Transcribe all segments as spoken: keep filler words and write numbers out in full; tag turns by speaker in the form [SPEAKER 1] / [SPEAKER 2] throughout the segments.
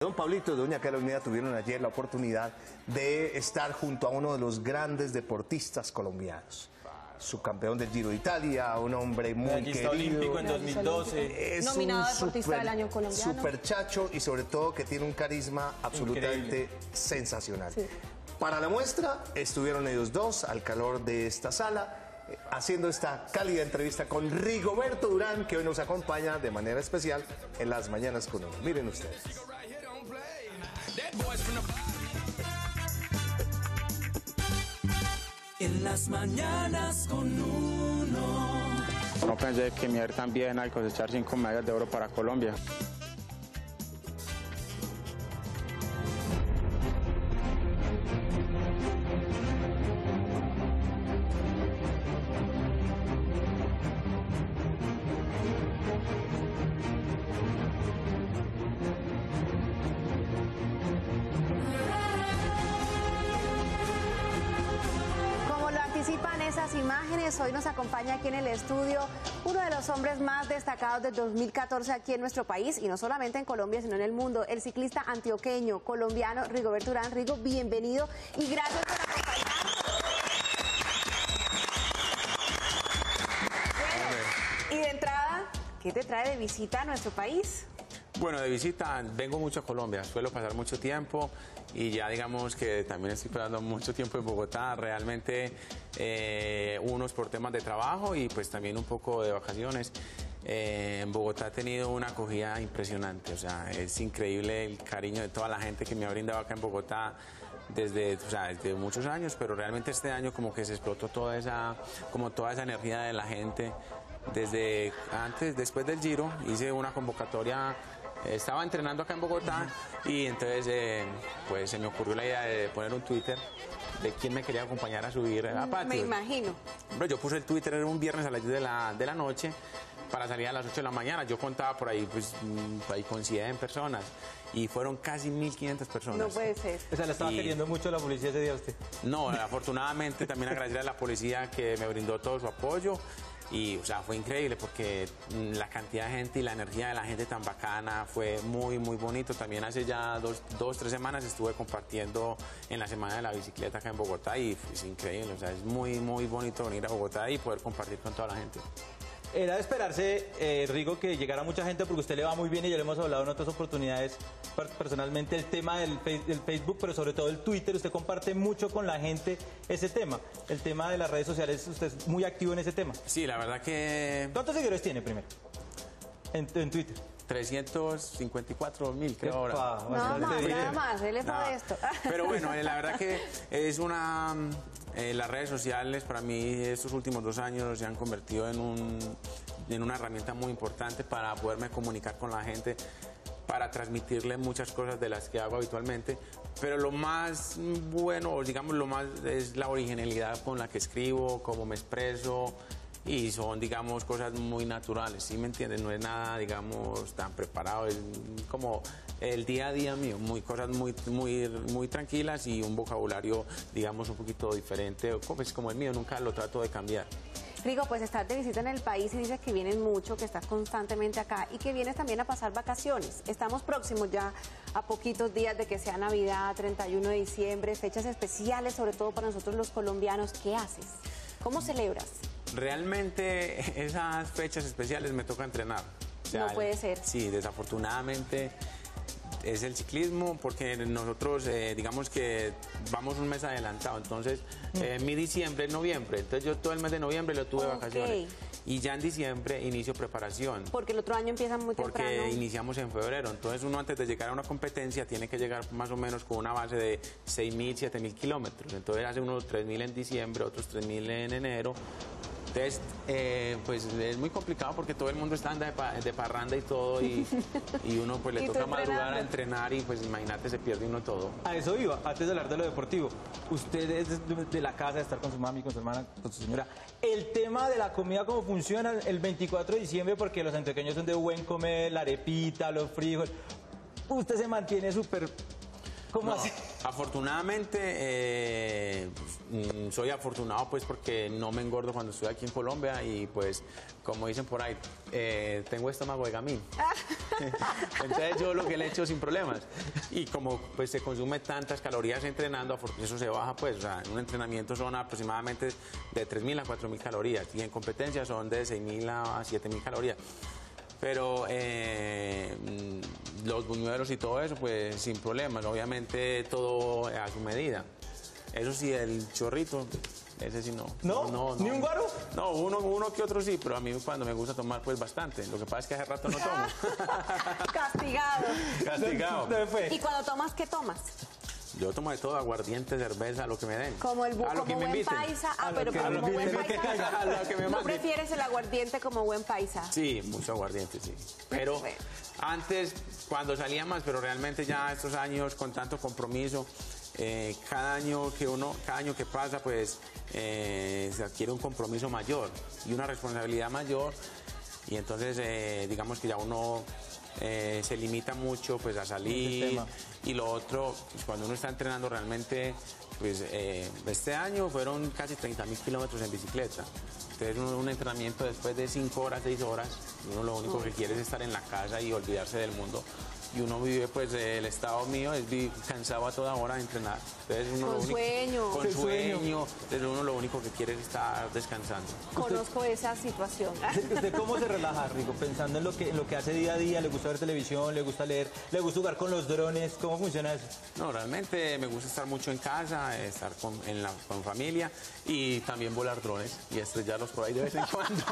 [SPEAKER 1] Don Pablito y doña Carolina tuvieron ayer la oportunidad de estar junto a uno de los grandes deportistas colombianos. Subcampeón del Giro de Italia, un hombre muy querido.
[SPEAKER 2] olímpico en dos mil doce.
[SPEAKER 1] Es
[SPEAKER 3] nominado
[SPEAKER 1] un
[SPEAKER 3] deportista
[SPEAKER 1] super,
[SPEAKER 3] del año colombiano. Super
[SPEAKER 1] chacho y sobre todo que tiene un carisma absolutamente increíble, sensacional.
[SPEAKER 3] Sí.
[SPEAKER 1] Para la muestra estuvieron ellos dos al calor de esta sala, eh, haciendo esta cálida entrevista con Rigoberto Urán, que hoy nos acompaña de manera especial en Las Mañanas con Uno. Miren ustedes.
[SPEAKER 4] En Las Mañanas con Uno.
[SPEAKER 5] No pensé que me iba a ir tan bien al cosechar cinco medallas de oro para Colombia.
[SPEAKER 3] Esas imágenes, hoy nos acompaña aquí en el estudio uno de los hombres más destacados del dos mil catorce aquí en nuestro país y no solamente en Colombia sino en el mundo, el ciclista antioqueño colombiano Rigoberto Urán. Rigo, bienvenido y gracias por acompañarnos. Bueno, y de entrada, ¿qué te trae de visita a nuestro país?
[SPEAKER 5] Bueno, de visita vengo mucho a Colombia, suelo pasar mucho tiempo y ya digamos que también estoy pasando mucho tiempo en Bogotá, realmente eh, unos por temas de trabajo y pues también un poco de vacaciones. Eh, en Bogotá he tenido una acogida impresionante, o sea, es increíble el cariño de toda la gente que me ha brindado acá en Bogotá desde, o sea, desde muchos años, pero realmente este año como que se explotó toda esa, como toda esa energía de la gente. Desde antes, después del Giro, hice una convocatoria. Estaba entrenando acá en Bogotá y entonces eh, pues se me ocurrió la idea de poner un Twitter de quién me quería acompañar a subir a Patio.
[SPEAKER 3] Me imagino.
[SPEAKER 5] Pero yo puse el Twitter, era un viernes a las diez de la, de la noche para salir a las ocho de la mañana. Yo contaba por ahí, pues por ahí con cien personas y fueron casi mil quinientas personas.
[SPEAKER 3] No puede ser.
[SPEAKER 2] O sea, le estaba
[SPEAKER 5] y...
[SPEAKER 2] queriendo mucho la policía ese día a usted.
[SPEAKER 5] No, afortunadamente también agradecer a la policía que me brindó todo su apoyo. Y, o sea, fue increíble porque la cantidad de gente y la energía de la gente tan bacana fue muy, muy bonito. También hace ya dos, dos, tres semanas estuve compartiendo en la Semana de la Bicicleta acá en Bogotá y es increíble. O sea, es muy, muy bonito venir a Bogotá y poder compartir con toda la gente.
[SPEAKER 2] Era de esperarse, eh, Rigo, que llegara mucha gente porque usted le va muy bien y ya le hemos hablado en otras oportunidades personalmente el tema del, del Facebook, pero sobre todo el Twitter. Usted comparte mucho con la gente ese tema, el tema de las redes sociales. Usted es muy activo en ese tema.
[SPEAKER 5] Sí, la verdad que...
[SPEAKER 2] ¿Cuántos seguidores tiene primero en, en Twitter?
[SPEAKER 5] trescientos cincuenta y cuatro mil, creo ahora.
[SPEAKER 3] No, más, nada más, él es modesto.
[SPEAKER 5] Pero bueno, la verdad que es una... Eh, las redes sociales para mí estos últimos dos años se han convertido en, un, en una herramienta muy importante para poderme comunicar con la gente, para transmitirle muchas cosas de las que hago habitualmente, pero lo más bueno, digamos, lo más es la originalidad con la que escribo, cómo me expreso, y son, digamos, cosas muy naturales, ¿sí me entienden? No es nada, digamos, tan preparado, es como el día a día mío, muy, cosas muy, muy, muy tranquilas y un vocabulario, digamos, un poquito diferente, pues como el mío, nunca lo trato de cambiar.
[SPEAKER 3] Rigo, pues estás de visita en el país y dices que vienes mucho, que estás constantemente acá y que vienes también a pasar vacaciones. Estamos próximos ya a poquitos días de que sea Navidad, treinta y uno de diciembre, fechas especiales, sobre todo para nosotros los colombianos. ¿Qué haces? ¿Cómo celebras?
[SPEAKER 5] Realmente esas fechas especiales me toca entrenar. O sea,
[SPEAKER 3] no puede ser.
[SPEAKER 5] Sí, desafortunadamente es el ciclismo porque nosotros eh, digamos que vamos un mes adelantado, entonces eh, mi diciembre es noviembre, entonces yo todo el mes de noviembre lo tuve de
[SPEAKER 3] okay.
[SPEAKER 5] vacaciones y ya en diciembre inicio preparación.
[SPEAKER 3] Porque el otro año empieza muy
[SPEAKER 5] porque
[SPEAKER 3] temprano.
[SPEAKER 5] Porque iniciamos en febrero, entonces uno antes de llegar a una competencia tiene que llegar más o menos con una base de seis mil, siete mil kilómetros, entonces hace unos tres mil en diciembre, otros tres mil en enero. Entonces, eh, pues es muy complicado porque todo el mundo está anda de, pa, de parranda y todo y, y uno pues le toca madrugar a entrenar y pues imagínate, se pierde uno todo.
[SPEAKER 2] A eso iba, antes de hablar de lo deportivo. Usted es de, de la casa, de estar con su mami, con su hermana, con su señora. El tema de la comida, ¿cómo funciona el veinticuatro de diciembre? Porque los antioqueños son de buen comer, la arepita, los frijoles. Usted se mantiene súper ¿Cómo
[SPEAKER 5] No,
[SPEAKER 2] así?
[SPEAKER 5] afortunadamente, eh, mm, soy afortunado pues porque no me engordo cuando estoy aquí en Colombia y pues, como dicen por ahí, eh, tengo estómago de gamín. Entonces yo lo que le echo sin problemas. Y como pues se consume tantas calorías entrenando, eso se baja pues, o sea, en un entrenamiento son aproximadamente de tres mil a cuatro mil calorías y en competencia son de seis mil a siete mil calorías. Pero eh, los buñuelos y todo eso, pues sin problemas, obviamente todo a su medida. Eso sí, el chorrito, ese sí no.
[SPEAKER 2] ¿No?
[SPEAKER 5] no, no
[SPEAKER 2] ¿Ni un guaro?
[SPEAKER 5] No, uno, uno que otro sí, pero a mí cuando me gusta tomar, pues bastante. Lo que pasa es que hace rato no tomo.
[SPEAKER 3] Castigado.
[SPEAKER 5] Castigado.
[SPEAKER 2] ¿Dónde fue?
[SPEAKER 3] ¿Y cuando tomas, qué tomas?
[SPEAKER 5] Yo tomo de todo, aguardiente, cerveza, lo que me den.
[SPEAKER 3] Como el bu-
[SPEAKER 5] A lo que
[SPEAKER 3] como
[SPEAKER 5] me
[SPEAKER 3] buen
[SPEAKER 5] inviten.
[SPEAKER 3] paisa. Ah,
[SPEAKER 2] A lo
[SPEAKER 3] pero
[SPEAKER 2] que-
[SPEAKER 3] pero
[SPEAKER 2] a lo
[SPEAKER 3] como
[SPEAKER 2] que
[SPEAKER 3] buen
[SPEAKER 2] me-
[SPEAKER 3] paisa.
[SPEAKER 5] A lo que me
[SPEAKER 3] ¿No
[SPEAKER 5] manden.
[SPEAKER 3] prefieres el aguardiente como buen paisa?
[SPEAKER 5] Sí, mucho aguardiente, sí. Pero
[SPEAKER 3] Bueno.
[SPEAKER 5] antes, cuando salía más, pero realmente ya estos años con tanto compromiso, eh, cada año que uno, cada año que pasa, pues eh, se adquiere un compromiso mayor y una responsabilidad mayor. Y entonces, eh, digamos que ya uno eh, se limita mucho pues a salir.
[SPEAKER 2] tema.
[SPEAKER 5] Y lo otro, pues, cuando uno está entrenando realmente, pues eh, este año fueron casi treinta mil kilómetros en bicicleta. Entonces un, un entrenamiento después de cinco horas, seis horas, uno lo único que quiere es estar en la casa y olvidarse del mundo. Y uno vive, pues el estado mío es vivir cansado a toda hora de entrenar. Entonces uno
[SPEAKER 3] Con
[SPEAKER 5] lo único-
[SPEAKER 3] sueño.
[SPEAKER 5] Con
[SPEAKER 2] Con sueño.
[SPEAKER 5] sueño. Entonces uno lo único que quiere es estar descansando.
[SPEAKER 3] Conozco esa situación.
[SPEAKER 2] ¿Usted cómo se relaja, Rigo? Pensando en lo que en lo que hace día a día, ¿le gusta ver televisión, le gusta leer, le gusta jugar con los drones? ¿Cómo funciona eso?
[SPEAKER 5] No, realmente me gusta estar mucho en casa, estar con, en la, con familia y también volar drones y estrellarlos por ahí de vez en cuando.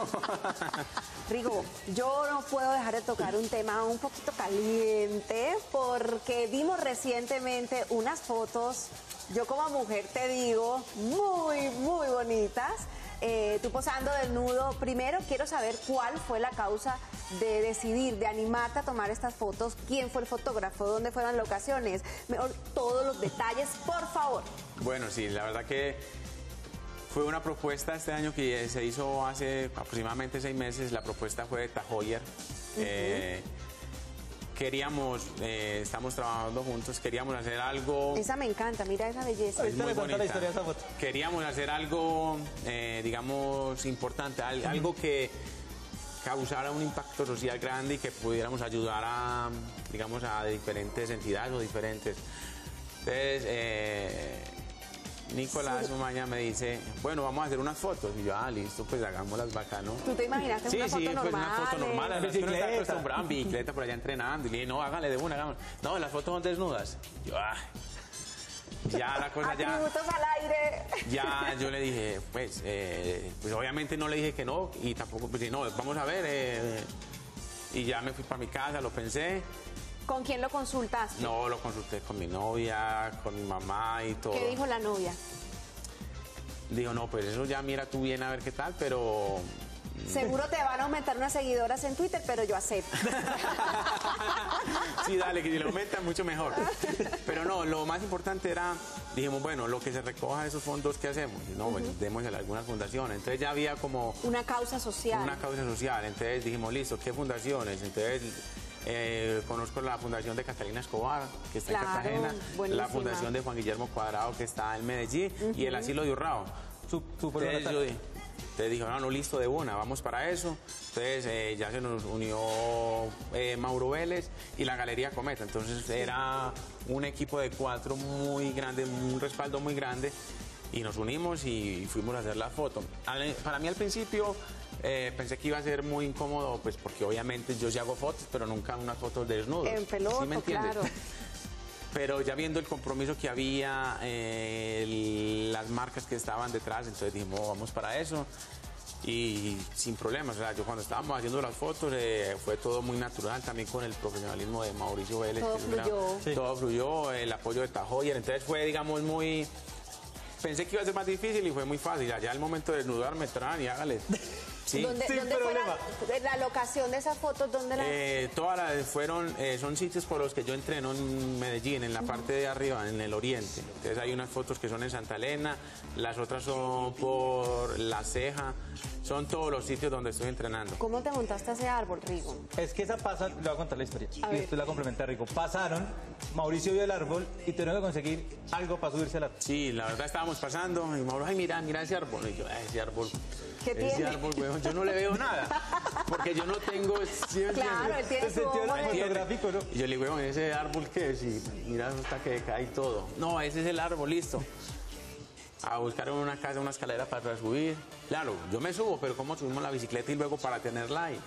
[SPEAKER 3] Rigo, yo no puedo dejar de tocar un tema un poquito caliente porque vimos recientemente unas fotos, yo como mujer te digo, muy, muy bonitas. Eh, tú posando desnudo. Primero quiero saber cuál fue la causa de decidir, de animarte a tomar estas fotos. ¿Quién fue el fotógrafo? ¿Dónde fueron las locaciones? Mejor, todos los detalles, por favor.
[SPEAKER 5] Bueno, sí, la verdad que fue una propuesta este año que se hizo hace aproximadamente seis meses. La propuesta fue de Tahoyer. Eh, queríamos, eh, estamos trabajando juntos, queríamos hacer algo...
[SPEAKER 3] Esa me encanta, mira esa belleza.
[SPEAKER 2] Ahorita
[SPEAKER 5] muy
[SPEAKER 2] le cuento la
[SPEAKER 5] bonita.
[SPEAKER 2] historia de esa foto.
[SPEAKER 5] Queríamos hacer algo, eh, digamos, importante, al- algo que causara un impacto social grande y que pudiéramos ayudar a, digamos, a diferentes entidades o diferentes. Entonces, eh, Nicolás Umaña me dice, bueno, vamos a hacer unas fotos. Y yo, ah, listo, pues hagámoslas bacano.
[SPEAKER 3] ¿Tú te imaginaste
[SPEAKER 5] Sí,
[SPEAKER 3] una foto
[SPEAKER 5] sí, pues
[SPEAKER 3] normal?
[SPEAKER 5] una foto normal, a
[SPEAKER 2] En
[SPEAKER 5] las que uno está
[SPEAKER 2] bicicleta.
[SPEAKER 5] acostumbrado en bicicleta por allá entrenando. Y le dije, no, hágale de una, hagamos. No, las fotos son desnudas. Yo, ah, ya la cosa ya...
[SPEAKER 3] Atributos al aire.
[SPEAKER 5] Ya yo le dije, pues, eh, pues obviamente no le dije que no y tampoco, pues no, vamos a ver. eh, y ya me fui para mi casa, lo pensé.
[SPEAKER 3] ¿Con quién lo consultaste?
[SPEAKER 5] No, lo consulté con mi novia, con mi mamá y todo.
[SPEAKER 3] ¿Qué dijo la novia?
[SPEAKER 5] Dijo, no, pues eso ya mira tú bien a ver qué tal, pero...
[SPEAKER 3] Seguro te van a aumentar unas seguidoras en Twitter, pero yo acepto.
[SPEAKER 5] Sí, dale, que si lo aumentan mucho mejor. Pero no, lo más importante era, dijimos, bueno, lo que se recoja de esos fondos, ¿qué hacemos? Y no, bueno, démosle a algunas fundaciones. Entonces ya había como
[SPEAKER 3] Una causa social.
[SPEAKER 5] una causa social. Entonces dijimos, listo, ¿qué fundaciones? Entonces eh, conozco la fundación de Catalina Escobar, que está
[SPEAKER 3] Claro,
[SPEAKER 5] en Cartagena,
[SPEAKER 3] buenísima.
[SPEAKER 5] la fundación de Juan Guillermo Cuadrado, que está en Medellín, y el asilo de Urrao.
[SPEAKER 2] Su, su por
[SPEAKER 5] Entonces
[SPEAKER 2] una-
[SPEAKER 5] yo dije, entonces dijo, no, no, listo, de una, vamos para eso. Entonces eh, ya se nos unió eh, Mauro Vélez y la Galería Cometa. Entonces era un equipo de cuatro muy grande, un respaldo muy grande. Y nos unimos y fuimos a hacer la foto. Al- Para mí al principio eh, pensé que iba a ser muy incómodo, pues porque obviamente yo sí hago fotos, pero nunca unas fotos desnudos.
[SPEAKER 3] En peloto,
[SPEAKER 5] ¿Sí me entiendes?
[SPEAKER 3] claro.
[SPEAKER 5] Pero ya viendo el compromiso que había, eh, el- las marcas que estaban detrás, entonces dijimos, "Oh, vamos para eso". Y sin problemas, o sea, yo cuando estábamos haciendo las fotos eh, fue todo muy natural, también con el profesionalismo de Mauricio Vélez.
[SPEAKER 3] Todo
[SPEAKER 5] que es un gran-
[SPEAKER 3] fluyó.
[SPEAKER 2] Sí.
[SPEAKER 5] Todo fluyó, el apoyo de Tahoyer, entonces fue, digamos, muy... Pensé que iba a ser más difícil y fue muy fácil. Allá al momento de desnudarme, tran y hágale. Sí.
[SPEAKER 3] ¿Dónde,
[SPEAKER 2] Sin
[SPEAKER 3] dónde fue
[SPEAKER 2] problema.
[SPEAKER 3] la, la locación de esas fotos? ¿Dónde la...?
[SPEAKER 5] Eh, todas las fueron, eh, son sitios por los que yo entreno en Medellín, en la parte de arriba, en el oriente. Entonces hay unas fotos que son en Santa Elena, las otras son por La Ceja, son todos los sitios donde estoy entrenando.
[SPEAKER 3] ¿Cómo te montaste ese árbol, Rigo?
[SPEAKER 2] Es que esa pasa, le voy a contar la historia.
[SPEAKER 3] A
[SPEAKER 2] y
[SPEAKER 3] ver.
[SPEAKER 2] después la complementa Rico. Pasaron, Mauricio vio el árbol y tuvieron que conseguir algo para subirse al árbol.
[SPEAKER 5] Sí, la verdad estábamos pasando y Mauro, ay, mira, mira ese árbol. Y yo, "Ay, ese árbol,
[SPEAKER 3] ¿Qué
[SPEAKER 5] ese
[SPEAKER 3] tiene?
[SPEAKER 5] árbol, weón, yo no le veo nada. Porque yo no tengo... ¿sí me
[SPEAKER 3] Claro, él
[SPEAKER 5] entiendes?
[SPEAKER 3] tiene
[SPEAKER 2] El
[SPEAKER 3] su
[SPEAKER 2] sentido
[SPEAKER 3] ojo
[SPEAKER 2] del
[SPEAKER 3] de...
[SPEAKER 2] fotográfico, ¿no?
[SPEAKER 5] Y yo le digo, weón, ese árbol que es, y mira, eso está que cae todo. No, ese es el árbol, listo. A buscar una casa, una escalera para subir. Claro, yo me subo, pero ¿cómo subimos la bicicleta y luego para tenerla ahí?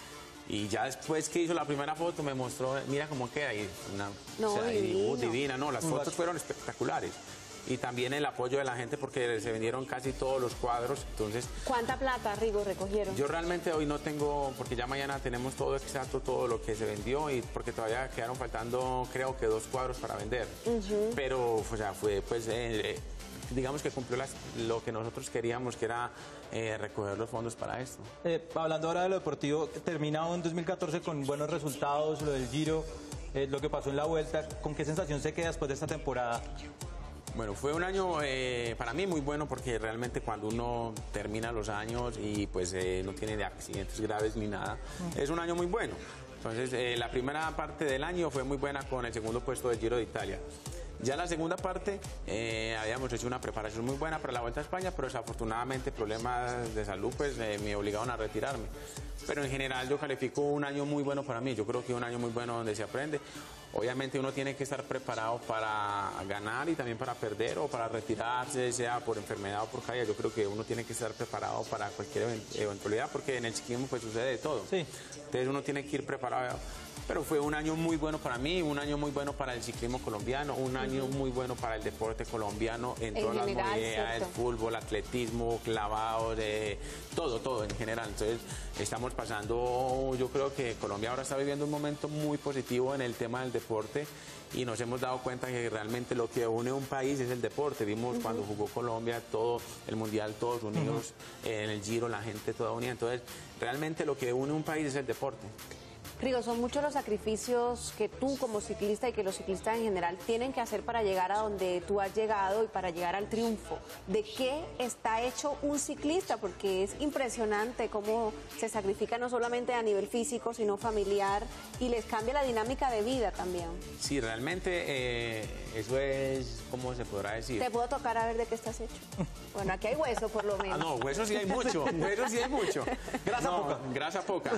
[SPEAKER 5] Y ya después que hizo la primera foto me mostró, mira cómo queda ahí. Una,
[SPEAKER 3] No,
[SPEAKER 5] o sea, y,
[SPEAKER 3] divino.
[SPEAKER 5] uh, divina, no, las fotos fueron espectaculares. Y también el apoyo de la gente porque se vendieron casi todos los cuadros, entonces...
[SPEAKER 3] ¿Cuánta plata, Rigo, recogieron?
[SPEAKER 5] Yo realmente hoy no tengo, porque ya mañana tenemos todo exacto, todo lo que se vendió y porque todavía quedaron faltando, creo que dos cuadros para vender. Pero, o sea, fue, pues, eh, eh, digamos que cumplió las- lo que nosotros queríamos, que era eh, recoger los fondos para esto.
[SPEAKER 2] Eh, hablando ahora de lo deportivo, terminado en dos mil catorce con buenos resultados, lo del Giro, eh, lo que pasó en la Vuelta, ¿con qué sensación se queda después de esta temporada?
[SPEAKER 5] Bueno, fue un año eh, para mí muy bueno porque realmente cuando uno termina los años y pues eh, no tiene de accidentes graves ni nada, es un año muy bueno. Entonces, eh, la primera parte del año fue muy buena con el segundo puesto del Giro de Italia. Ya la segunda parte eh, habíamos hecho una preparación muy buena para la Vuelta a España, pero desafortunadamente problemas de salud pues eh, me obligaron a retirarme. Pero en general yo califico un año muy bueno para mí, yo creo que un año muy bueno donde se aprende. Obviamente uno tiene que estar preparado para ganar y también para perder o para retirarse, sea por enfermedad o por caída. Yo creo que uno tiene que estar preparado para cualquier event- eventualidad porque en el ciclismo pues sucede de todo.
[SPEAKER 2] Sí.
[SPEAKER 5] Entonces uno tiene que ir preparado. Pero fue un año muy bueno para mí, un año muy bueno para el ciclismo colombiano, un año muy bueno para el deporte colombiano en,
[SPEAKER 3] En
[SPEAKER 5] todas
[SPEAKER 3] general,
[SPEAKER 5] las modalidades,
[SPEAKER 3] ¿cierto?
[SPEAKER 5] fútbol, atletismo, clavados, de todo, todo en general. Entonces estamos pasando, yo creo que Colombia ahora está viviendo un momento muy positivo en el tema del deporte y nos hemos dado cuenta que realmente lo que une un país es el deporte. Vimos cuando jugó Colombia todo el mundial, todos unidos, en el Giro la gente toda unida. Entonces realmente lo que une un país es el deporte.
[SPEAKER 3] Rigo, son muchos los sacrificios que tú como ciclista y que los ciclistas en general tienen que hacer para llegar a donde tú has llegado y para llegar al triunfo. ¿De qué está hecho un ciclista? Porque es impresionante cómo se sacrifica no solamente a nivel físico, sino familiar y les cambia la dinámica de vida también.
[SPEAKER 5] Sí, realmente eh, eso es, ¿cómo se podrá decir?
[SPEAKER 3] Te puedo tocar a ver de qué estás hecho. Bueno, aquí hay hueso por lo
[SPEAKER 5] Ah,
[SPEAKER 3] menos.
[SPEAKER 5] no, hueso sí hay mucho, hueso sí hay mucho.
[SPEAKER 2] Grasa
[SPEAKER 5] No,
[SPEAKER 2] poca.
[SPEAKER 5] Grasa poca.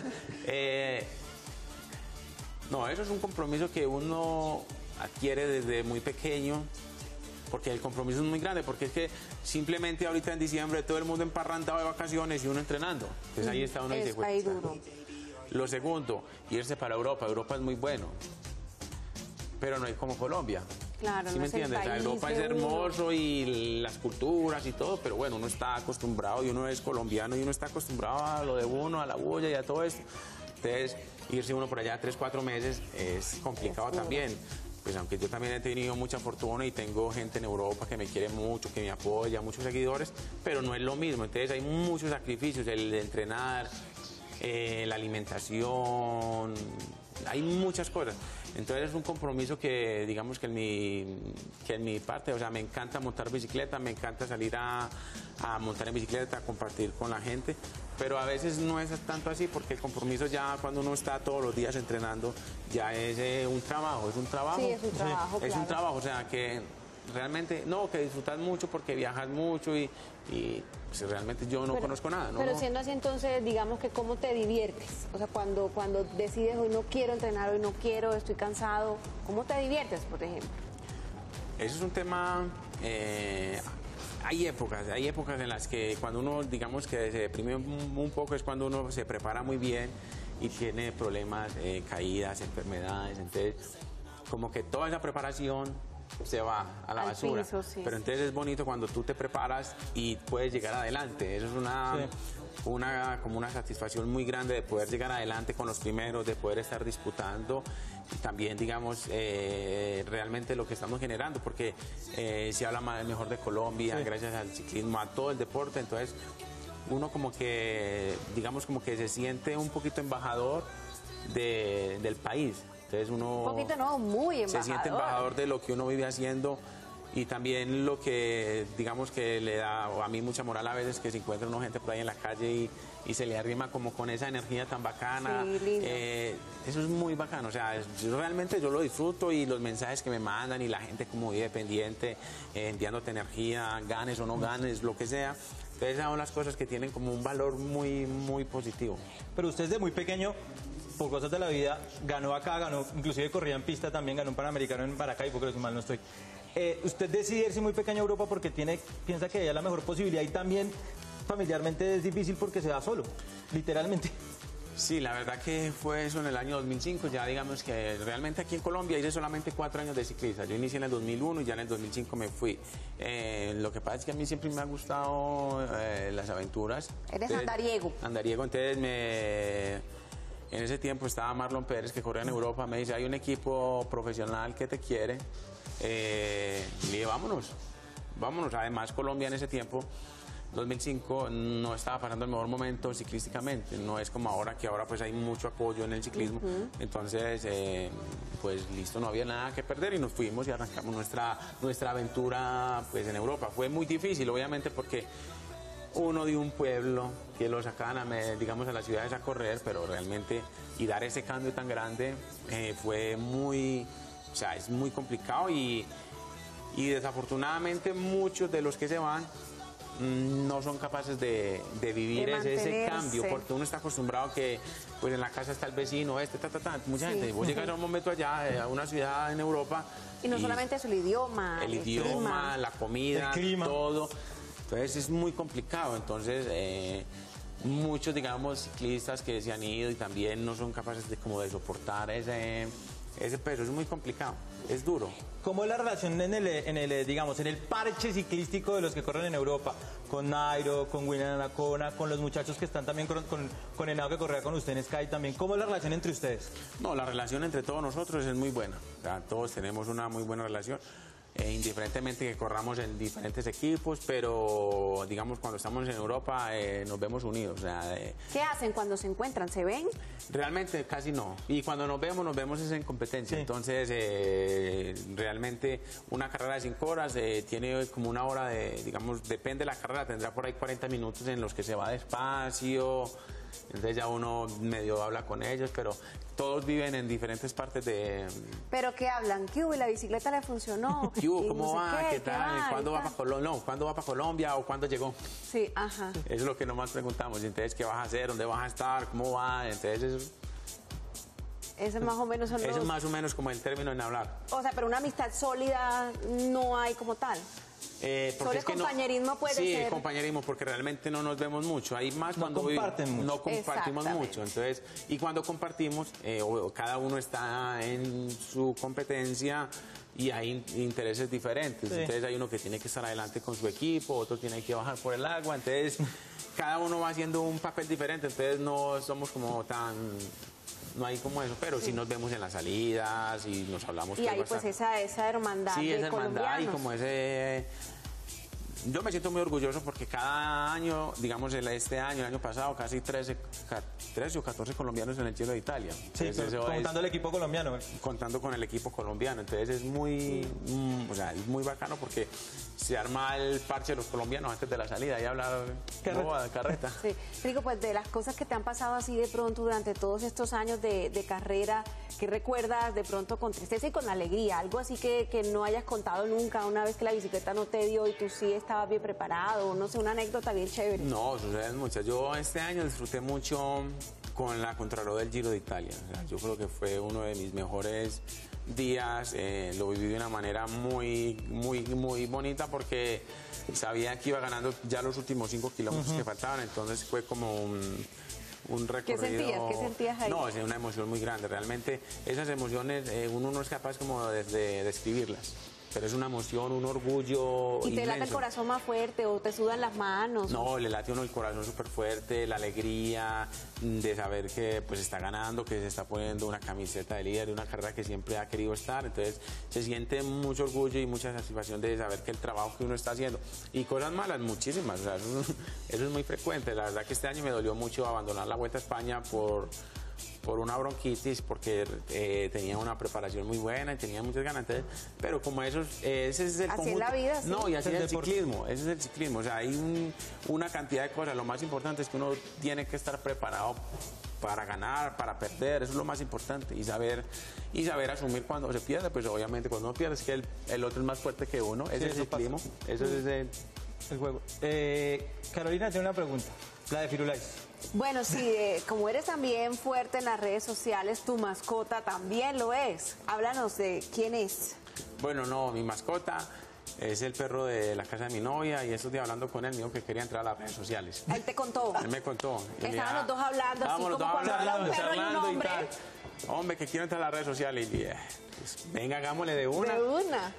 [SPEAKER 5] Eh, no, eso es un compromiso que uno adquiere desde muy pequeño, porque el compromiso es muy grande, porque es que simplemente ahorita en diciembre todo el mundo emparrantado de vacaciones y uno entrenando. Entonces ahí está uno y dice,
[SPEAKER 3] Es ahí
[SPEAKER 5] "Jueputa".
[SPEAKER 3] duro.
[SPEAKER 5] Lo segundo, irse para Europa. Europa es muy bueno, pero no es como Colombia.
[SPEAKER 3] Claro,
[SPEAKER 5] ¿Sí
[SPEAKER 3] no
[SPEAKER 5] me
[SPEAKER 3] es el
[SPEAKER 5] entiendes? O sea,
[SPEAKER 3] país
[SPEAKER 5] Europa es
[SPEAKER 3] de uno.
[SPEAKER 5] hermoso y las culturas y todo, pero bueno, uno está acostumbrado y uno es colombiano y uno está acostumbrado a lo de uno, a la bulla y a todo esto. Entonces, irse uno por allá tres, cuatro meses es complicado también. Pues aunque yo también he tenido mucha fortuna y tengo gente en Europa que me quiere mucho, que me apoya, muchos seguidores, pero no es lo mismo. Entonces hay muchos sacrificios, el de entrenar, eh, la alimentación, hay muchas cosas. Entonces es un compromiso que digamos que en mi, que en mi parte, o sea, me encanta montar bicicleta, me encanta salir a, a montar en bicicleta, a compartir con la gente, pero a veces no es tanto así porque el compromiso ya cuando uno está todos los días entrenando ya es eh, un trabajo, es un trabajo.
[SPEAKER 3] Sí, es un trabajo,
[SPEAKER 5] Es un
[SPEAKER 3] claro.
[SPEAKER 5] trabajo, o sea, que realmente, no, que disfrutas mucho porque viajas mucho y, y pues, realmente yo no
[SPEAKER 3] Pero-
[SPEAKER 5] conozco nada, ¿no?
[SPEAKER 3] Pero siendo así, entonces, digamos que cómo te diviertes. O sea, cuando, cuando decides hoy no quiero entrenar, hoy no quiero, estoy cansado, ¿cómo te diviertes, por ejemplo?
[SPEAKER 5] Eso es un tema, eh, hay épocas, hay épocas en las que cuando uno, digamos que se deprime un, un poco es cuando uno se prepara muy bien y tiene problemas, eh, caídas, enfermedades, entonces como que toda esa preparación se va a la
[SPEAKER 3] Al
[SPEAKER 5] basura.
[SPEAKER 3] piso, sí,
[SPEAKER 5] Pero
[SPEAKER 3] sí.
[SPEAKER 5] entonces es bonito cuando tú te preparas y puedes llegar adelante. Eso es una,
[SPEAKER 2] Sí.
[SPEAKER 5] una, como una satisfacción muy grande de poder llegar adelante con los primeros, de poder estar disputando y también, digamos, eh, realmente lo que estamos generando, porque eh, se habla más mejor de Colombia,
[SPEAKER 2] Sí.
[SPEAKER 5] gracias al ciclismo, a todo el deporte, entonces uno como que, digamos, como que se siente un poquito embajador de, del país. Entonces uno
[SPEAKER 3] Un poquito, no, muy embajador.
[SPEAKER 5] se siente embajador de lo que uno vive haciendo y también lo que, digamos, que le da a mí mucha moral a veces que se encuentra una gente por ahí en la calle y, y se le arrima como con esa energía tan bacana.
[SPEAKER 3] Sí, lindo.
[SPEAKER 5] Eh, eso es muy bacano, o sea, yo realmente yo lo disfruto y los mensajes que me mandan y la gente como vive pendiente, eh, enviándote energía, ganes o no ganes, lo que sea. Entonces son las cosas que tienen como un valor muy, muy positivo.
[SPEAKER 2] Pero usted desde muy pequeño, por cosas de la vida, ganó acá, ganó, inclusive corría en pista también, ganó un Panamericano en Maracaibo, creo que mal no estoy. Eh, usted decide irse muy pequeño a Europa porque tiene, piensa que hay la mejor posibilidad y también familiarmente es difícil porque se va solo, literalmente.
[SPEAKER 5] Sí, la verdad que fue eso en el año dos mil cinco, ya digamos que realmente aquí en Colombia hice solamente cuatro años de ciclista. Yo inicié en el dos mil uno y ya en el dos mil cinco me fui. Eh, lo que pasa es que a mí siempre me han gustado eh, las aventuras.
[SPEAKER 3] Eres
[SPEAKER 5] Entonces,
[SPEAKER 3] andariego.
[SPEAKER 5] Andariego, entonces me... En ese tiempo estaba Marlon Pérez, que corría en Europa, me dice, hay un equipo profesional que te quiere. Eh, y le dije, vámonos, vámonos. Además, Colombia en ese tiempo, dos mil cinco, no estaba pasando el mejor momento ciclísticamente. No es como ahora, que ahora pues hay mucho apoyo en el ciclismo. Uh-huh. Entonces, eh, pues listo, no había nada que perder y nos fuimos y arrancamos nuestra, nuestra aventura pues en Europa. Fue muy difícil, obviamente, porque uno de un pueblo que lo sacaban a, digamos, a las ciudades a correr, pero realmente y dar ese cambio tan grande eh, fue muy, o sea, es muy complicado y, y desafortunadamente muchos de los que se van mmm, no son capaces de, de vivir
[SPEAKER 3] de
[SPEAKER 5] ese, ese cambio, porque uno está acostumbrado que pues en la casa está el vecino, este, ta, ta, ta, mucha sí. gente, vos llegas a un momento allá, a una ciudad en Europa.
[SPEAKER 3] Y no y solamente es el idioma,
[SPEAKER 5] el, el idioma, clima. La comida, el clima. Todo. Entonces es muy complicado, entonces eh, muchos, digamos, ciclistas que se han ido y también no son capaces de, como de soportar ese, ese peso, es muy complicado, es duro.
[SPEAKER 2] ¿Cómo es la relación en el, en el, digamos, en el parche ciclístico de los que corren en Europa? Con Nairo, con William Anacona, con los muchachos que están también con, con, con Henao, que corría con usted en Sky también. ¿Cómo es la relación entre ustedes?
[SPEAKER 5] No, la relación entre todos nosotros es muy buena, o sea, todos tenemos una muy buena relación. Eh, indiferentemente que corramos en diferentes equipos, pero digamos cuando estamos en Europa eh, nos vemos unidos. O sea, eh,
[SPEAKER 3] ¿qué hacen cuando se encuentran? ¿Se ven?
[SPEAKER 5] Realmente casi no. Y cuando nos vemos, nos vemos es en competencia. Sí. Entonces, eh, realmente una carrera de cinco horas eh, tiene como una hora de, digamos, depende de la carrera, tendrá por ahí cuarenta minutos en los que se va despacio. Entonces ya uno medio habla con ellos, pero todos viven en diferentes partes de...
[SPEAKER 3] ¿Pero qué hablan? ¿Qué hubo? ¿Y la bicicleta le funcionó?
[SPEAKER 5] ¿Qué hubo? ¿Cómo
[SPEAKER 3] no
[SPEAKER 5] va?
[SPEAKER 3] Qué,
[SPEAKER 5] ¿Qué tal?
[SPEAKER 3] ¿Qué
[SPEAKER 5] ¿Cuándo va para Colombia? No, ¿cuándo va para Colombia o cuándo llegó?
[SPEAKER 3] Sí, ajá.
[SPEAKER 5] Eso es lo que nomás preguntamos. Entonces, ¿qué vas a hacer? ¿Dónde vas a estar? ¿Cómo va? Entonces, eso...
[SPEAKER 3] Ese más o menos son
[SPEAKER 5] Eso
[SPEAKER 3] los...
[SPEAKER 5] es más o menos como el término en hablar.
[SPEAKER 3] O sea, pero una amistad sólida no hay como tal.
[SPEAKER 5] Eh,
[SPEAKER 3] Solo el compañerismo no, puede
[SPEAKER 5] sí,
[SPEAKER 3] ser.
[SPEAKER 5] Sí, compañerismo, porque realmente no nos vemos mucho. Hay más
[SPEAKER 2] no
[SPEAKER 5] cuando
[SPEAKER 2] comparten mucho.
[SPEAKER 5] No compartimos mucho. Entonces, y cuando compartimos, eh, cada uno está en su competencia y hay intereses diferentes. Sí. Entonces hay uno que tiene que estar adelante con su equipo, otro tiene que bajar por el agua. Entonces, cada uno va haciendo un papel diferente. Entonces no somos como tan... No hay como eso, pero sí, sí nos vemos en las salidas y nos hablamos.
[SPEAKER 3] Y hay pues esa, esa hermandad
[SPEAKER 5] sí,
[SPEAKER 3] de
[SPEAKER 5] esa hermandad
[SPEAKER 3] colombianos.
[SPEAKER 5] Y como ese... Yo me siento muy orgulloso porque cada año, digamos este año, el año pasado, casi trece, trece o catorce colombianos en el Giro de Italia.
[SPEAKER 2] Sí, entonces, contando es, el equipo colombiano. ¿eh?
[SPEAKER 5] Contando con el equipo colombiano. Entonces es muy, mm, o sea, es muy bacano porque se arma el parche de los colombianos antes de la salida y hablar de carreta.
[SPEAKER 3] Sí, Rigo, pues de las cosas que te han pasado así de pronto durante todos estos años de, de carrera, ¿qué recuerdas de pronto con tristeza y con alegría? Algo así que, que no hayas contado nunca, una vez que la bicicleta no te dio y tú sí estabas bien preparado, no sé, una anécdota bien chévere.
[SPEAKER 5] No, suceden muchas. Yo este año disfruté mucho con la contrarreloj del Giro de Italia. O sea, yo creo que fue uno de mis mejores días, eh, lo viví de una manera muy, muy, muy bonita porque sabía que iba ganando ya los últimos cinco kilómetros uh-huh. que faltaban, entonces fue como un... un recorrido.
[SPEAKER 3] ¿Qué sentías? ¿Qué sentías ahí?
[SPEAKER 5] No, es una emoción muy grande. Realmente esas emociones eh, uno no es capaz como de, de describirlas. pero es una emoción, un orgullo
[SPEAKER 3] ¿Y te late el
[SPEAKER 5] inmenso.
[SPEAKER 3] corazón más fuerte o te sudan las manos?
[SPEAKER 5] No, le late a uno el corazón súper fuerte, la alegría de saber que pues está ganando, que se está poniendo una camiseta de líder, de una carrera que siempre ha querido estar. Entonces se siente mucho orgullo y mucha satisfacción de saber que el trabajo que uno está haciendo. Y cosas malas, muchísimas. O sea, eso, eso es muy frecuente. La verdad que este año me dolió mucho abandonar la Vuelta a España por... por una bronquitis, porque eh, tenía una preparación muy buena y tenía muchas ganas, entonces, pero como eso, eh, ese es el
[SPEAKER 3] Así es
[SPEAKER 5] conjunto.
[SPEAKER 3] la vida, sí.
[SPEAKER 5] No, y así
[SPEAKER 2] El
[SPEAKER 5] es el
[SPEAKER 2] deporte.
[SPEAKER 5] ciclismo, ese es el ciclismo, o sea, hay un- una cantidad de cosas, lo más importante es que uno tiene que estar preparado para ganar, para perder, eso es lo más importante, y saber y saber asumir cuando se pierde, pues obviamente cuando uno pierde es que el, el otro es más fuerte que uno, es
[SPEAKER 2] Sí,
[SPEAKER 5] el
[SPEAKER 2] eso pasa.
[SPEAKER 5] ciclismo, eso es el...
[SPEAKER 2] El juego. Eh, Carolina, tiene una pregunta. La de Firulais.
[SPEAKER 3] Bueno, sí, eh, como eres también fuerte en las redes sociales, tu mascota también lo es. Háblanos de quién es.
[SPEAKER 5] Bueno, no, mi mascota es el perro de la casa de mi novia y estos días hablando con él me dijo que quería entrar a las redes sociales.
[SPEAKER 3] Él te contó.
[SPEAKER 5] Él me contó. Y le dije,
[SPEAKER 3] Estaban
[SPEAKER 5] ah,
[SPEAKER 3] los dos hablando, así
[SPEAKER 5] estábamos los
[SPEAKER 3] como
[SPEAKER 5] dos
[SPEAKER 3] cuando habla un
[SPEAKER 5] hablando,
[SPEAKER 3] perro y un
[SPEAKER 5] charlando
[SPEAKER 3] hombre.
[SPEAKER 5] tal. Hombre, que quiero entrar a las redes sociales. Y dije, pues, venga, hagámosle de una.
[SPEAKER 3] De una.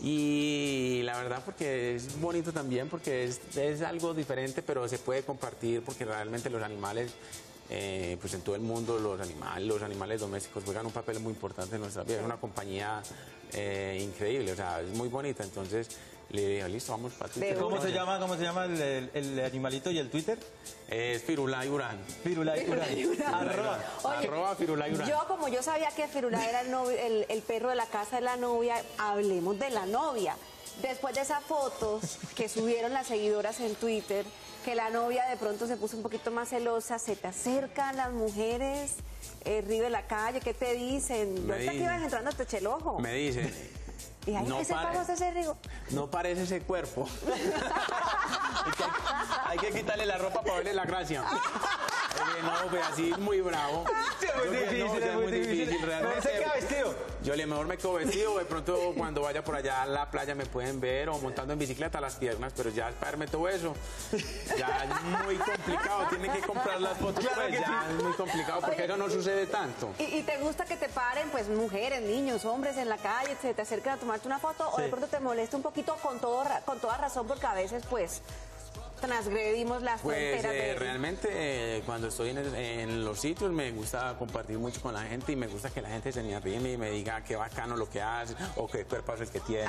[SPEAKER 5] Y la verdad porque es bonito también, porque es, es algo diferente, pero se puede compartir porque realmente los animales, eh, pues en todo el mundo los animales, los animales domésticos juegan un papel muy importante en nuestra vida. Es una compañía eh, increíble, o sea, es muy bonita. Entonces le dije, listo, vamos para Twitter.
[SPEAKER 2] ¿Cómo se llama, cómo se llama el, el- el animalito y el Twitter?
[SPEAKER 5] Es Firulai Urán.
[SPEAKER 2] Firulais Urán. Arroba.
[SPEAKER 3] Oye,
[SPEAKER 5] Arroba Firulai Urán.
[SPEAKER 3] Yo, como yo sabía que Firulai era el, novio- el, el perro de la casa de la novia, hablemos de la novia. Después de esas fotos que subieron las seguidoras en Twitter, que la novia de pronto se puso un poquito más celosa, ¿se te acercan las mujeres, eh, Río de la calle? ¿Qué te dicen? Yo
[SPEAKER 5] Me
[SPEAKER 3] ahorita que
[SPEAKER 5] dicen.
[SPEAKER 3] ibas entrando te eché el ojo.
[SPEAKER 5] Me dice,
[SPEAKER 3] Y ay,
[SPEAKER 5] no
[SPEAKER 3] ¿qué se
[SPEAKER 5] pare-
[SPEAKER 3] pasa ese Rigo?
[SPEAKER 5] no parece ese cuerpo. hay, que, hay que quitarle la ropa para verle la gracia. Oye, no, pues así es muy bravo.
[SPEAKER 2] Sí, es muy
[SPEAKER 5] Yo que
[SPEAKER 2] difícil,
[SPEAKER 5] no,
[SPEAKER 2] es
[SPEAKER 5] es
[SPEAKER 2] muy
[SPEAKER 5] muy
[SPEAKER 2] difícil.
[SPEAKER 5] difícil, realmente.
[SPEAKER 2] Mejor se queda vestido.
[SPEAKER 5] Yo le mejor me quedo vestido, de pronto cuando vaya por allá a la playa me pueden ver, o montando en bicicleta las piernas, pero ya para verme todo eso, ya es muy complicado, tiene que comprar las fotos,
[SPEAKER 2] Claro
[SPEAKER 5] pues
[SPEAKER 2] que
[SPEAKER 5] ya
[SPEAKER 2] sí.
[SPEAKER 5] es muy complicado porque
[SPEAKER 3] Oye,
[SPEAKER 5] eso no sucede tanto.
[SPEAKER 3] ¿Y, y te gusta que te paren, pues, mujeres, niños, hombres en la calle, se te acerquen a tomarte una foto o de
[SPEAKER 2] Sí.
[SPEAKER 3] pronto te molesta un poquito con, todo, ra- con toda razón porque a veces, pues, transgredimos las
[SPEAKER 5] Pues
[SPEAKER 3] fronteras
[SPEAKER 5] eh,
[SPEAKER 3] de...
[SPEAKER 5] realmente eh, cuando estoy en, el- en los sitios me gusta compartir mucho con la gente y me gusta que la gente se me arrime y me diga qué bacano lo que haces o qué cuerpazo el que tienes.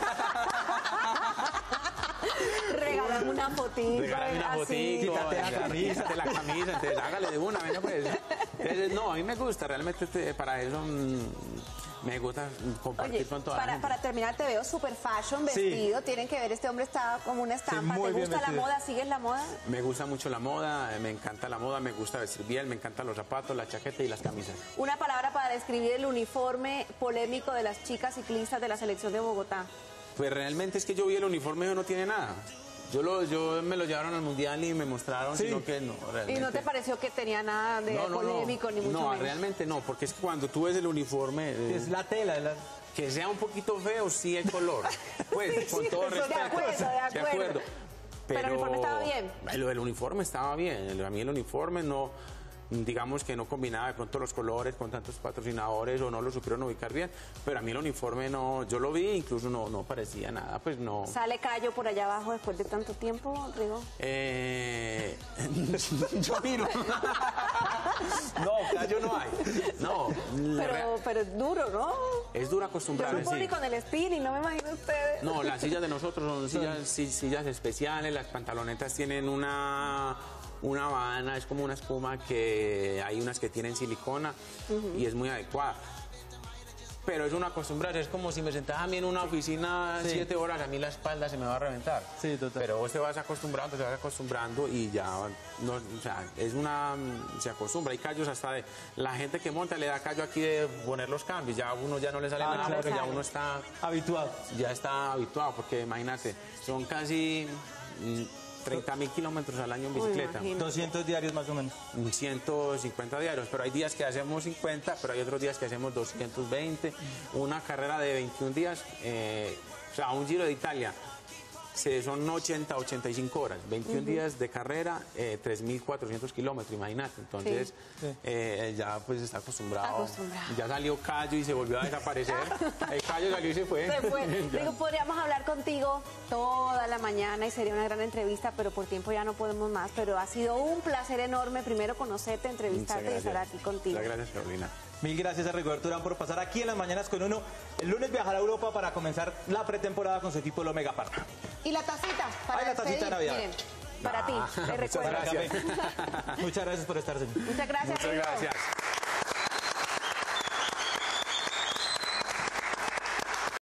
[SPEAKER 3] Regálame una fotito.
[SPEAKER 5] Regálame una
[SPEAKER 3] así.
[SPEAKER 5] fotito,
[SPEAKER 2] Quítate la
[SPEAKER 5] eh,
[SPEAKER 2] camisa.
[SPEAKER 5] quítate la camisa, entonces hágale de una, venga pues. Entonces, no, a mí me gusta, realmente este, para eso mm, me gusta compartir
[SPEAKER 3] Oye,
[SPEAKER 5] con toda la
[SPEAKER 3] para,
[SPEAKER 5] gente.
[SPEAKER 3] para terminar te veo super fashion,
[SPEAKER 2] Sí.
[SPEAKER 3] vestido, tienen que ver, este hombre está como una estampa,
[SPEAKER 2] muy
[SPEAKER 3] ¿te
[SPEAKER 2] bien
[SPEAKER 3] gusta la
[SPEAKER 2] vestido.
[SPEAKER 3] moda? ¿Sigues la moda?
[SPEAKER 5] Me gusta mucho la moda, eh, me encanta la moda, me gusta vestir bien, me encantan los zapatos, la chaqueta y las camisas.
[SPEAKER 3] Una palabra para describir el uniforme polémico de las chicas ciclistas de la selección de Bogotá.
[SPEAKER 5] Pues realmente es que yo vi el uniforme y no tiene nada. Yo, lo, yo me lo llevaron al mundial y me mostraron,
[SPEAKER 2] Sí.
[SPEAKER 5] sino que no, realmente.
[SPEAKER 3] ¿Y no te pareció que tenía nada de
[SPEAKER 5] No, no, no.
[SPEAKER 3] polémico ni mucho
[SPEAKER 5] No,
[SPEAKER 3] menos?
[SPEAKER 5] realmente no, porque es que cuando tú ves el uniforme, eh,
[SPEAKER 2] Es la tela. es la-
[SPEAKER 5] que sea un poquito feo, sí el color. Pues,
[SPEAKER 3] Sí,
[SPEAKER 5] con
[SPEAKER 3] sí,
[SPEAKER 5] todo
[SPEAKER 3] de
[SPEAKER 5] respeto.
[SPEAKER 3] acuerdo, de acuerdo.
[SPEAKER 5] Pero,
[SPEAKER 3] Pero el uniforme estaba bien.
[SPEAKER 5] El, el uniforme estaba bien. El- a mí el uniforme no, digamos que no combinaba de pronto los colores con tantos patrocinadores o no lo supieron ubicar bien. Pero a mí el uniforme no, yo lo vi, incluso no, no parecía nada, pues no.
[SPEAKER 3] ¿Sale callo por allá abajo después de tanto tiempo, Rigo?
[SPEAKER 5] Eh, yo miro. No, callo no hay. No, la
[SPEAKER 3] Pero,
[SPEAKER 5] rea-
[SPEAKER 3] pero es duro, ¿no?
[SPEAKER 5] es dura
[SPEAKER 3] Yo
[SPEAKER 5] acostumbrarse.
[SPEAKER 3] supongo
[SPEAKER 5] sí.
[SPEAKER 3] ni con el spinning, no me imagino ustedes.
[SPEAKER 5] No, las sillas de nosotros son sillas, si- sillas especiales, las pantalonetas tienen una, una habana, es como una espuma que hay unas que tienen silicona y es muy adecuada. Pero es una acostumbrarse, es como si me sentara a mí en una oficina
[SPEAKER 2] Sí.
[SPEAKER 5] siete horas, a mí la espalda se me va a reventar.
[SPEAKER 2] Sí, total.
[SPEAKER 5] Pero vos te vas acostumbrando, te vas acostumbrando y ya, no, o sea, es una, se acostumbra. Hay callos hasta de, la gente que monta le da callo aquí de poner los cambios, ya a uno ya no le sale
[SPEAKER 2] Ah,
[SPEAKER 5] nada
[SPEAKER 2] claro.
[SPEAKER 5] porque ya uno está
[SPEAKER 2] Habituado.
[SPEAKER 5] ya está habituado, porque imagínate, son casi mm, treinta mil kilómetros al año en bicicleta,
[SPEAKER 3] imagino.
[SPEAKER 2] doscientos diarios más o menos.
[SPEAKER 5] ciento cincuenta diarios, pero hay días que hacemos cincuenta, pero hay otros días que hacemos doscientos veinte, una carrera de veintiún días, eh, o sea, un Giro de Italia, se, son ochenta, ochenta y cinco horas, veintiún uh-huh. días de carrera, eh, tres mil cuatrocientos kilómetros, imagínate. Entonces, sí. eh, ya pues está acostumbrado.
[SPEAKER 3] acostumbrado.
[SPEAKER 5] Ya salió Cayo y se volvió a desaparecer. El Cayo salió y se fue.
[SPEAKER 3] Se fue. Digo, podríamos hablar contigo toda la mañana y sería una gran entrevista, pero por tiempo ya no podemos más. Pero ha sido un placer enorme primero conocerte, entrevistarte y estar aquí contigo.
[SPEAKER 5] Muchas gracias, Carolina.
[SPEAKER 2] Mil gracias a Rigoberto Urán por pasar aquí en Las Mañanas con Uno. El lunes viajará a Europa para comenzar la pretemporada con su equipo el Omega Park.
[SPEAKER 3] Y la tacita para
[SPEAKER 2] Ay, la tacita de Navidad.
[SPEAKER 3] Miren, para ah, ti, te
[SPEAKER 5] muchas
[SPEAKER 3] recuerdo.
[SPEAKER 5] Gracias.
[SPEAKER 2] Muchas gracias por estar, señor.
[SPEAKER 3] Muchas gracias.
[SPEAKER 5] Muchas gracias.